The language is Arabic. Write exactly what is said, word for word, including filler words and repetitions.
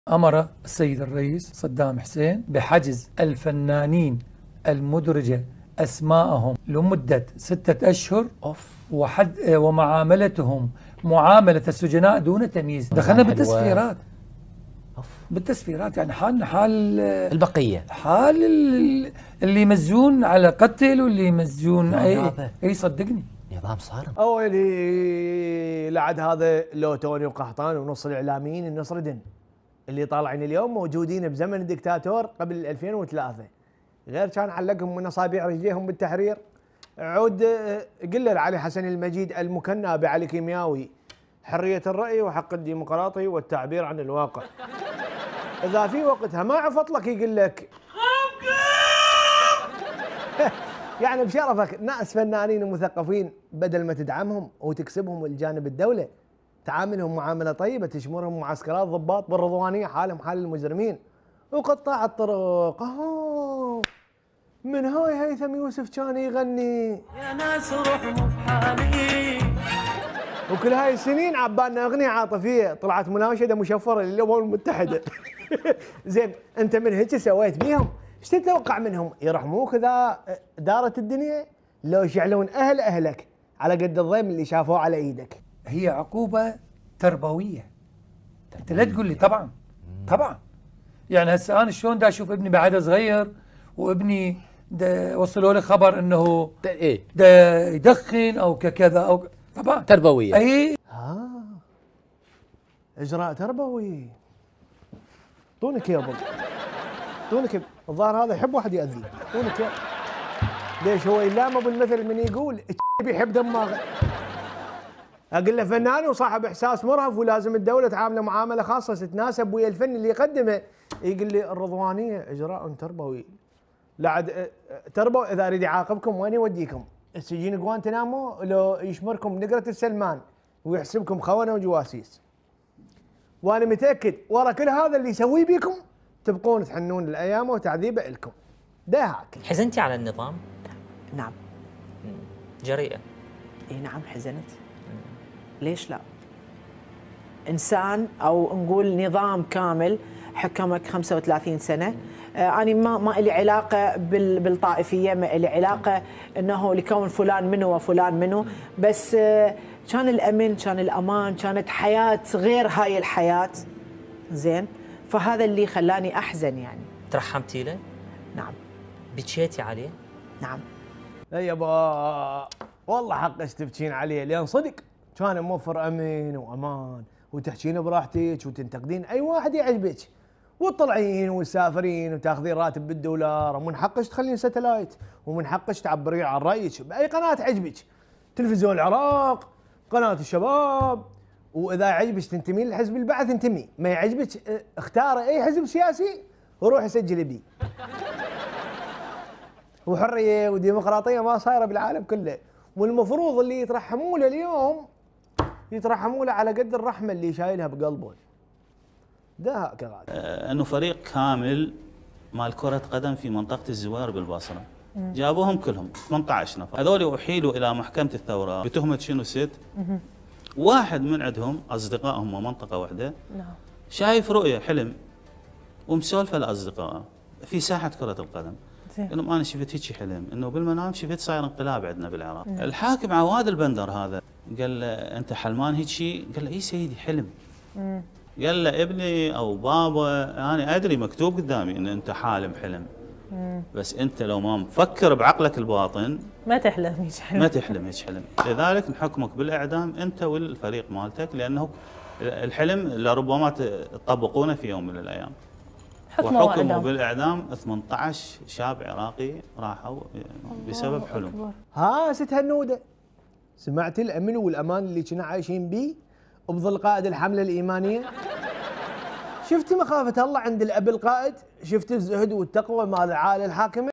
أمر السيد الرئيس صدام حسين بحجز الفنانين المدرجة أسماءهم لمدة ستة أشهر أوف. وحد ومعاملتهم معاملة السجناء دون تمييز. دخلنا بالتسفيرات أوف. بالتسفيرات يعني حالنا حال البقية، حال اللي يمزون على قتل واللي يمزون أي, أي صدقني نظام صارم. أولي لعد هذا لو توني وقحطان ونص الإعلاميين النصر دن اللي طالعين اليوم موجودين بزمن الدكتاتور قبل ألفين وثلاثة، غير كان علقهم من اصابع رجليهم بالتحرير. عود قل علي حسن المجيد المكنى بعلي كيمياوي حرية الرأي وحق الديمقراطي والتعبير عن الواقع. إذا في وقتها ما عفط لك يقول لك يعني بشرفك ناس فنانين ومثقفين بدل ما تدعمهم وتكسبهم الجانب الدولة تعاملهم معاملة طيبة، تشمرهم معسكرات ضباط بالرضوانية حالهم حال المجرمين وقطاع الطرق. اهو من هاي هيثم يوسف كان يغني يا ناس روح مو بحالي، وكل هاي السنين عبالنا اغنية عاطفية طلعت مناشدة مشفرة للأمم المتحدة. زين انت من هيك سويت بيهم ايش تتوقع منهم؟ يرحموك اذا دارت الدنيا لو يشعلون اهل اهلك على قد الضيم اللي شافوه على ايدك. هي عقوبة تربوية. انت لا تقول لي طبعا طبعا يعني هسه انا شلون دا اشوف ابني بعد صغير وابني وصلوا لي خبر انه دا ايه دا يدخن او كذا او طبعا تربوية. اي ها اجراء تربوي. طوني كيبل طوني كيبل. الظاهر هذا يحب واحد يأذيه. طوني كيبل. ليش هو يلامه بالمثل من يقول بيحب دماغه. اقول له فنان وصاحب احساس مرهف ولازم الدوله تعامله معامله خاصه تتناسب ويا الفن اللي يقدمه. يقول لي الرضوانيه اجراء تربوي. لعد تربوي اذا اريد يعاقبكم وين يوديكم؟ السجين جوانتنامو لو يشمركم نقره السلمان ويحسبكم خونه وجواسيس. وانا متاكد ورا كل هذا اللي يسويه بيكم تبقون تحنون الايام وتعذيبه لكم. ده هاك. حزنتي على النظام؟ نعم. جريئه. اي نعم حزنت. ليش لا؟ انسان او نقول نظام كامل حكمك خمسة وثلاثين سنه. آه انا ما ما لي علاقه بالطائفيه، ما لي علاقه انه لكون فلان منه وفلان منه، بس آه كان الامن، كان الامان، كانت حياه غير هاي الحياه. زين، فهذا اللي خلاني احزن يعني. ترحمتي له؟ نعم. بكيتي عليه؟ نعم. اي يابا والله حقك تبكين عليه لان صدق كان موفر امن وامان وتحكين براحتك وتنتقدين اي واحد يعجبك وتطلعين وتسافرين وتاخذين راتب بالدولار، ومن حقك تخلين ستلايت ومن حقك تعبرين عن رايك باي قناه تعجبك. تلفزيون العراق، قناه الشباب، واذا يعجبك تنتمين لحزب البعث انتمي، ما يعجبك اختار اي حزب سياسي وروح سجل بيه. وحريه وديمقراطيه ما صايره بالعالم كله، والمفروض اللي يترحموا له اليوم يترحموا له على قد الرحمه اللي شايلها بقلبه. ده هكذا آه انه فريق كامل مال كره قدم في منطقه الزوار بالبصره جابوهم كلهم ثمانية عشر نفر، هذول احيلوا الى محكمه الثوره بتهمه شنو ست؟ واحد من عندهم اصدقائهم منطقه واحده شايف رؤيه حلم ومسولفه لاصدقائه في ساحه كره القدم. قال لهم انا شفت هيك حلم انه بالمنام شفت صاير انقلاب عندنا بالعراق. مم. الحاكم عواد البندر هذا قال له انت حلمان هيك شيء؟ قال له اي سيدي حلم. مم. قال له ابني او بابا انا ادري مكتوب قدامي ان انت حالم حلم. مم. بس انت لو ما مفكر بعقلك الباطن ما تحلم هيك حلم. ما تحلم هيك حلم، لذلك نحكمك بالاعدام انت والفريق مالتك لانه الحلم لربما تطبقونه في يوم من الايام. وحكموا بالاعدام ثمانية عشر شاب عراقي راحوا بسبب حلم. ها ست هنوده سمعت الامن والامان اللي كنا عايشين بيه بظل قائد الحمله الايمانيه؟ شفت مخافه الله عند الاب القائد؟ شفت الزهد والتقوى مال العائله الحاكمه؟